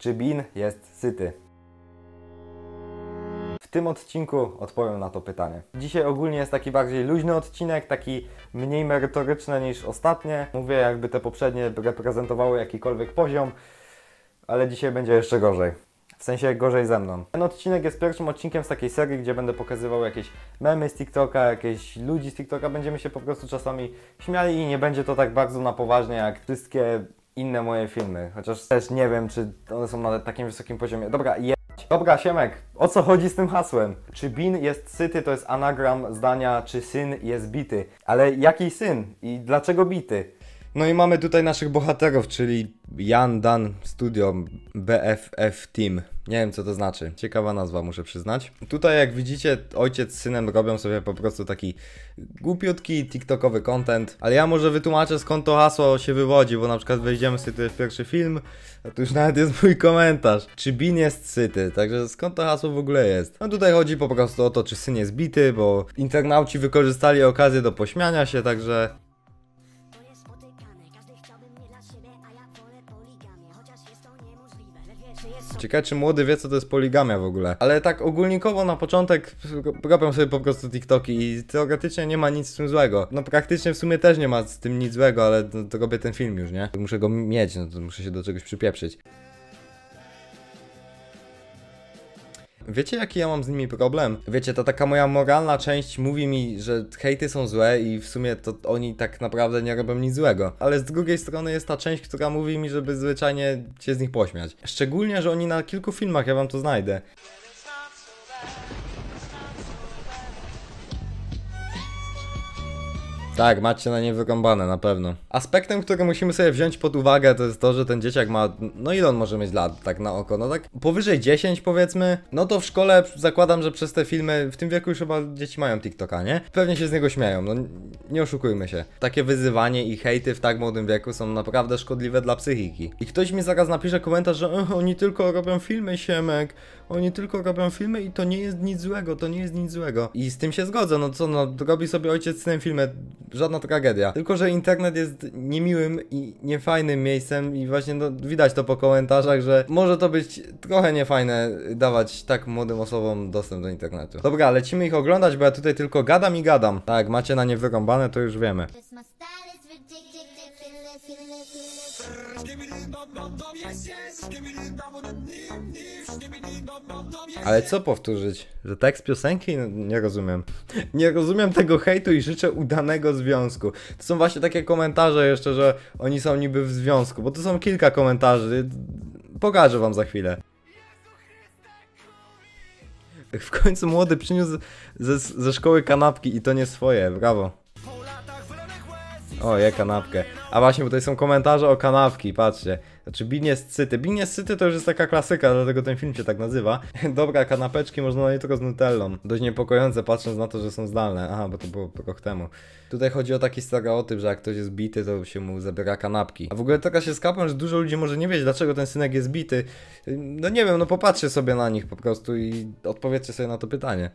Czy Bean jest syty? W tym odcinku odpowiem na to pytanie. Dzisiaj ogólnie jest taki bardziej luźny odcinek, taki mniej merytoryczny niż ostatnie. Mówię, jakby te poprzednie reprezentowały jakikolwiek poziom, ale dzisiaj będzie jeszcze gorzej. W sensie gorzej ze mną. Ten odcinek jest pierwszym odcinkiem z takiej serii, gdzie będę pokazywał jakieś memy z TikToka, jakieś ludzi z TikToka. Będziemy się po prostu czasami śmiali i nie będzie to tak bardzo na poważnie jak wszystkie inne moje filmy. Chociaż też nie wiem, czy one są na takim wysokim poziomie. Dobra, Dobra, Siemek, o co chodzi z tym hasłem? Czy Bean jest syty, to jest anagram zdania, czy syn jest bity. Ale jaki syn? I dlaczego bity? No i mamy tutaj naszych bohaterów, czyli Jan Dan Studio BFF Team. Nie wiem, co to znaczy. Ciekawa nazwa, muszę przyznać. Tutaj, jak widzicie, ojciec z synem robią sobie po prostu taki głupiutki tiktokowy content. Ale ja może wytłumaczę, skąd to hasło się wywodzi, bo na przykład wejdziemy sobie tutaj w pierwszy film, a tu już nawet jest mój komentarz. Czy Bean jest syty? Także skąd to hasło w ogóle jest? No tutaj chodzi po prostu o to, czy syn jest bity, bo internauci wykorzystali okazję do pośmiania się, także... Ciekawe, czy młody wie, co to jest poligamia w ogóle. Ale tak ogólnikowo na początek robią sobie po prostu TikToki i teoretycznie nie ma nic z tym złego. No praktycznie w sumie też nie ma z tym nic złego, ale to robię ten film już, nie? Muszę go mieć, no to muszę się do czegoś przypieprzyć. Wiecie, jaki ja mam z nimi problem? Wiecie, ta taka moja moralna część mówi mi, że hejty są złe i w sumie to oni tak naprawdę nie robią nic złego. Ale z drugiej strony jest ta część, która mówi mi, żeby zwyczajnie się z nich pośmiać. Szczególnie, że oni na kilku filmach, ja wam to znajdę. Tak, macie na nie wyrąbane, na pewno. Aspektem, który musimy sobie wziąć pod uwagę, to jest to, że ten dzieciak ma... No ile on może mieć lat, tak na oko? No tak powyżej 10 powiedzmy. No to w szkole zakładam, że przez te filmy, w tym wieku już chyba dzieci mają TikToka, nie? Pewnie się z niego śmieją, no nie oszukujmy się. Takie wyzywanie i hejty w tak młodym wieku są naprawdę szkodliwe dla psychiki. I ktoś mi zaraz napisze komentarz, że oni tylko robią filmy, Siemek. Oni tylko robią filmy i to nie jest nic złego, to nie jest nic złego. I z tym się zgodzę, no co, no robi sobie ojciec z tym filmem, żadna tragedia. Tylko, że internet jest niemiłym i niefajnym miejscem i właśnie no, widać to po komentarzach, że może to być trochę niefajne dawać tak młodym osobom dostęp do internetu. Dobra, lecimy ich oglądać, bo ja tutaj tylko gadam i gadam. Tak, macie na nie wyrąbane, to już wiemy. Ale co powtórzyć? Że tekst piosenki? No, nie rozumiem. Nie rozumiem tego hejtu i życzę udanego związku. To są właśnie takie komentarze jeszcze, że oni są niby w związku, bo to są kilka komentarzy. Pokażę wam za chwilę. W końcu młody przyniósł ze szkoły kanapki i to nie swoje, brawo. O, je kanapkę. A właśnie, bo tutaj są komentarze o kanapki, patrzcie. Znaczy, Bean jest syty. Bean jest syty to już jest taka klasyka, dlatego ten film się tak nazywa. Dobra, kanapeczki można na jutro z nutellą. Dość niepokojące, patrząc na to, że są zdalne. Aha, bo to było rok temu. Tutaj chodzi o taki stereotyp, że jak ktoś jest bity, to się mu zabiera kanapki. A w ogóle teraz się skapłem, że dużo ludzi może nie wiedzieć, dlaczego ten synek jest bity. No nie wiem, no popatrzcie sobie na nich po prostu i odpowiedzcie sobie na to pytanie.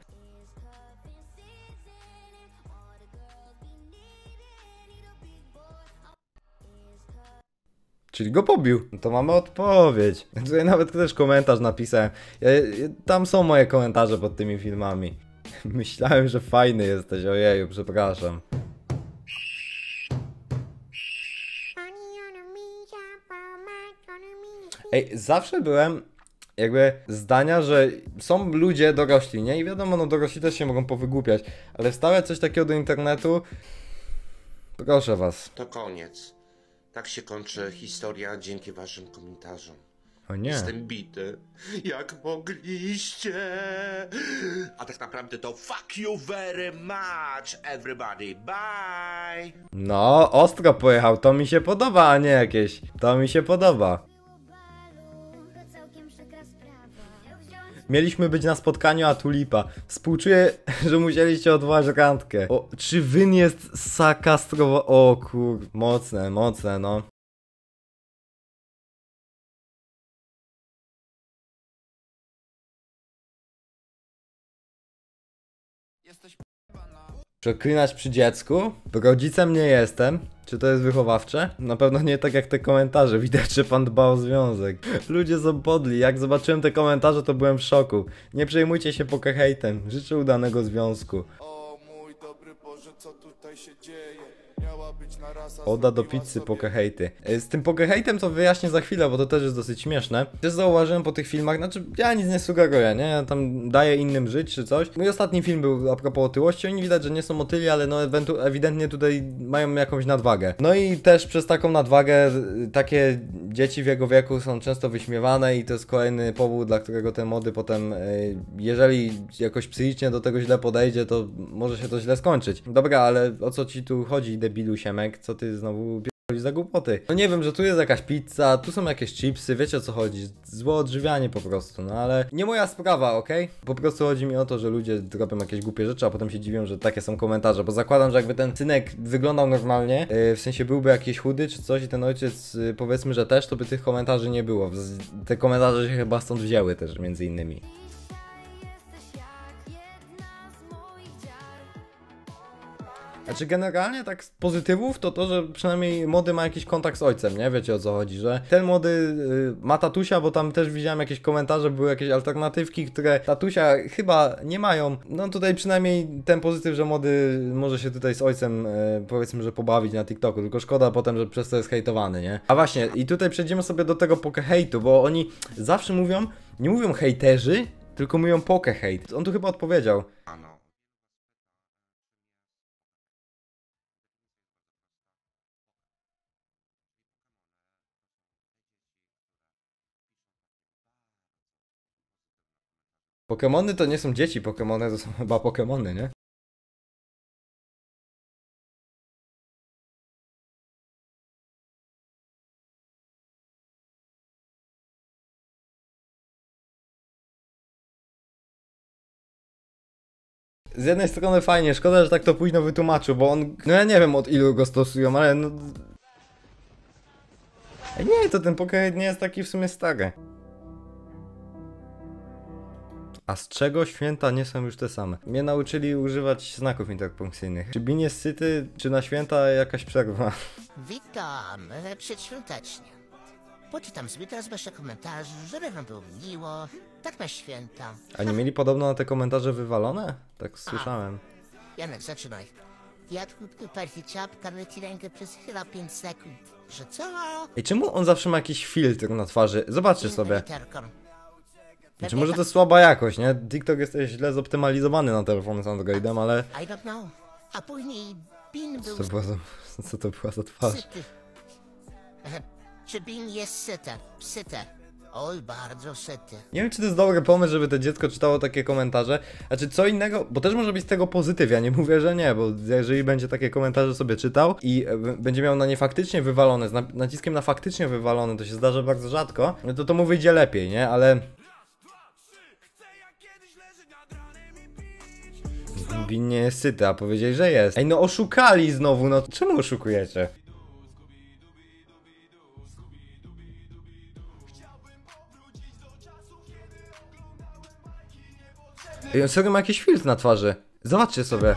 Czyli go pobił. No to mamy odpowiedź. Tutaj nawet też komentarz napisałem. Tam są moje komentarze pod tymi filmami. Myślałem, że fajny jesteś. Ojeju, przepraszam. Ej, zawsze byłem jakby zdania, że są ludzie dorośli, nie? I wiadomo, no dorośli też się mogą powygłupiać. Ale wstawiać coś takiego do internetu... Proszę was. To koniec. Tak się kończy historia dzięki waszym komentarzom. O nie. Jestem bity. Jak mogliście? A tak naprawdę to fuck you very much, everybody. Bye! No, ostro pojechał. To mi się podoba, a nie jakieś. To mi się podoba. Mieliśmy być na spotkaniu, a tu lipa. Współczuję, że musieliście odwołać randkę. O, czy wyn jest sakastrowo... O kur... Mocne, mocne, no. Jesteś Przeklinać przy dziecku? Rodzicem nie jestem. Czy to jest wychowawcze? Na pewno nie tak jak te komentarze. Widać, że pan dba o związek. Ludzie są podli. Jak zobaczyłem te komentarze, to byłem w szoku. Nie przejmujcie się hejtem. Życzę udanego związku. O mój dobry Boże, co tutaj się dzieje? Miała być na rasa, Oda do zrobiła pizzy sobie- hejty. Z tym hejtem to wyjaśnię za chwilę, bo to też jest dosyć śmieszne. Też zauważyłem po tych filmach, znaczy ja nic nie sugeruję, nie? Ja tam daję innym żyć czy coś. Mój ostatni film był a propos otyłości, oni widać, że nie są otyli, ale no ewidentnie tutaj mają jakąś nadwagę. No i też przez taką nadwagę takie dzieci w jego wieku są często wyśmiewane i to jest kolejny powód, dla którego te mody potem, jeżeli jakoś psychicznie do tego źle podejdzie, to może się to źle skończyć. Dobra, ale o co ci tu chodzi, debilu Siemek? Co ty znowu pierdolisz za głupoty? No nie wiem, że tu jest jakaś pizza, tu są jakieś chipsy, wiecie o co chodzi? Złe odżywianie po prostu, no ale nie moja sprawa, okej? Po prostu chodzi mi o to, że ludzie robią jakieś głupie rzeczy, a potem się dziwią, że takie są komentarze, bo zakładam, że jakby ten synek wyglądał normalnie, w sensie byłby jakiś chudy czy coś i ten ojciec powiedzmy, że też, to by tych komentarzy nie było. Te komentarze się chyba stąd wzięły też między innymi. Znaczy generalnie tak z pozytywów to, że przynajmniej młody ma jakiś kontakt z ojcem, nie? Wiecie o co chodzi, że ten młody ma tatusia, bo tam też widziałem jakieś komentarze, były jakieś alternatywki, które tatusia chyba nie mają. No tutaj przynajmniej ten pozytyw, że młody może się tutaj z ojcem powiedzmy, że pobawić na TikToku, tylko szkoda potem, że przez to jest hejtowany, nie? A właśnie, i tutaj przejdziemy sobie do tego hejtu, bo oni zawsze mówią, nie mówią hejterzy, tylko mówią hejt. On tu chyba odpowiedział. Ano. Pokemony to nie są dzieci Pokemony, to są chyba Pokemony, nie? Z jednej strony fajnie, szkoda, że tak to późno wytłumaczył, bo on, no ja nie wiem od ilu go stosują, ale no... Nie, to ten Pokémon nie jest taki w sumie stary. A z czego święta nie są już te same? Mnie nauczyli używać znaków interpunkcyjnych. Czy Bin jest syty, czy na święta jakaś przerwa? Witam, przedświątecznie. Poczytam sobie teraz wasze komentarze, żeby wam było miło, tak na święta. A nie mieli podobno na te komentarze wywalone? Tak słyszałem. Janek, zaczynaj. Jadł partii czapka, leci rękę przez chyba 5 sekund. Że co? Ej, czemu on zawsze ma jakiś filtr na twarzy? Zobaczcie sobie. Literką. Czy może to jest słaba jakość, nie? TikTok jest źle zoptymalizowany na telefony z Androidem, ale... I don't know. A później Bin był Co to była za twarz? syty. Czy Bin jest syte? Syte. Oj, bardzo syty. Nie wiem, czy to jest dobry pomysł, żeby to dziecko czytało takie komentarze. Znaczy, co innego, bo też może być z tego pozytyw, ja nie mówię, że nie, bo jeżeli będzie takie komentarze sobie czytał i będzie miał na nie faktycznie wywalone, z naciskiem na faktycznie wywalone, to się zdarza bardzo rzadko, no to mu wyjdzie lepiej, nie? Ale... Bin nie jest syty, a powiedzieli, że jest. Ej, no oszukali znowu, no czemu oszukujecie? Ej, on serio ma jakiś filtr na twarzy. Zobaczcie sobie.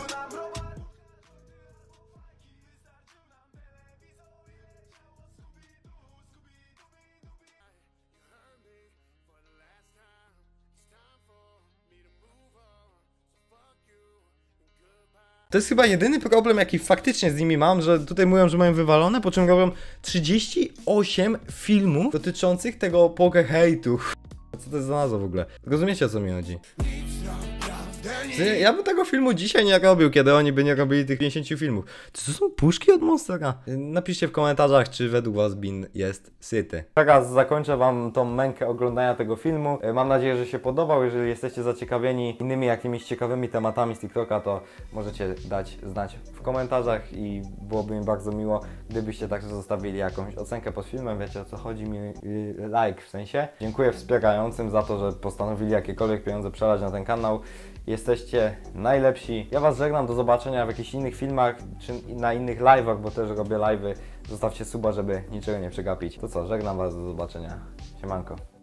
To jest chyba jedyny problem, jaki faktycznie z nimi mam, że tutaj mówią, że mają wywalone, po czym robią 38 filmów dotyczących tego hejtu. Co to jest za nazwa w ogóle? Rozumiecie, o co mi chodzi? Ja bym tego filmu dzisiaj nie robił, kiedy oni by nie robili tych 50 filmów. To są puszki od Monstera? Napiszcie w komentarzach, czy według was Bin jest syty. Teraz zakończę wam tą mękę oglądania tego filmu. Mam nadzieję, że się podobał. Jeżeli jesteście zaciekawieni innymi jakimiś ciekawymi tematami z TikToka, to możecie dać znać w komentarzach i byłoby mi bardzo miło, gdybyście także zostawili jakąś ocenkę pod filmem. Wiecie, o co chodzi mi, like w sensie. Dziękuję wspierającym za to, że postanowili jakiekolwiek pieniądze przelać na ten kanał. Jesteście najlepsi. Ja was żegnam, do zobaczenia w jakichś innych filmach, czy na innych live'ach, bo też robię live'y. Zostawcie suba, żeby niczego nie przegapić. To co, żegnam was, do zobaczenia. Siemanko.